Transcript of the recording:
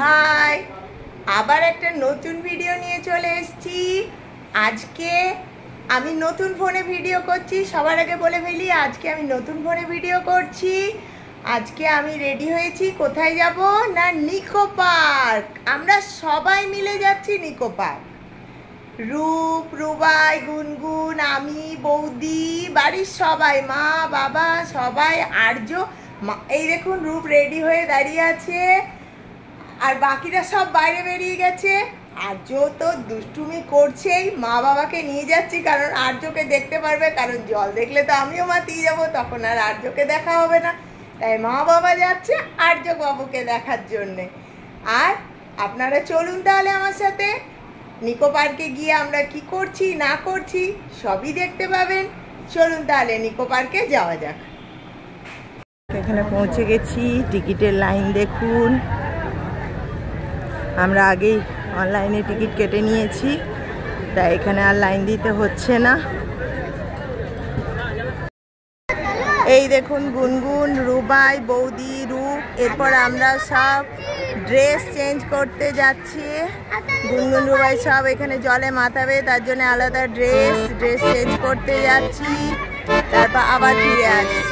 High, আবার একটা নতুন ভিডিও নিয়ে চলে এসেছি। আজকে আমি নতুন ফোনে ভিডিও করছি। সবার আগে বলে ফেলি, আজকে আমি নতুন ফোনে ভিডিও করছি। আজকে আমি রেডি হয়েছি। কোথায় যাব না, নিকো পার্ক। আমরা সবাই মিলে যাচ্ছি নিকো পার্ক। রূপ, রুবাই, গুনগুন, আমি, বৌদি, বাড়ির সবাই, মা বাবা সবাই, আর্য। এই দেখুন রূপ রেডি হয়ে দাঁড়িয়ে আছে, আর বাকিরা সব বাইরে বেরিয়ে গেছে। আর্য তো দুষ্টুমি করছেই। মা বাবাকে নিয়ে যাচ্ছি কারণ আর্যকে দেখতে পারবে, কারণ জল দেখলে তো আমিও মাতিয়ে যাবো, তখন আর আর্যকে দেখা হবে না। তাই মা বাবা যাচ্ছে আর্য বাবুকে দেখার জন্যে। আর আপনারা চলুন তাহলে আমার সাথে। নিকো পার্কে গিয়ে আমরা কি করছি না করছি সবই দেখতে পাবেন। চলুন তাহলে নিকো পার্কে যাওয়া যাক। এখানে পৌঁছে গেছি। টিকিটের লাইন দেখুন। আমরা আগেই অনলাইনে টিকিট কেটে নিয়েছি, তাই এখানে আর লাইন দিতে হচ্ছে না। এই দেখুন গুনগুন, রুবাই, বৌদি, রূপ। এরপর আমরা সব ড্রেস চেঞ্জ করতে যাচ্ছি। গুনগুন, রুবাই সব এখানে জলে মাতাবে, তার জন্য আলাদা ড্রেস চেঞ্জ করতে যাচ্ছি। তারপর আবার ফিরে আসছি।